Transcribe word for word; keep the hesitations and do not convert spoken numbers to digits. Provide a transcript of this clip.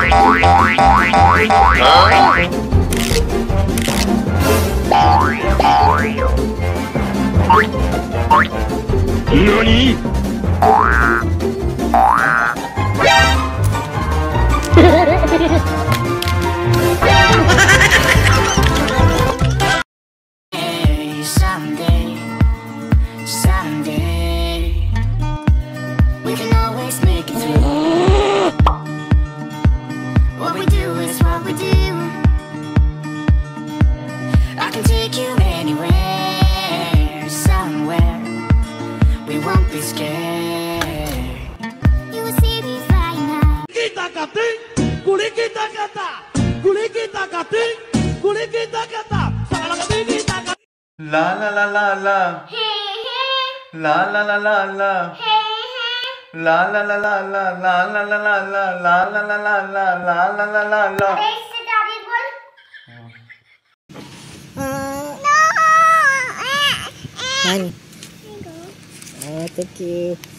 NANI? La la la la la. La la la la la. La la la la la la la la la la la la la la la la la la la la. Honey. Oh, thank you.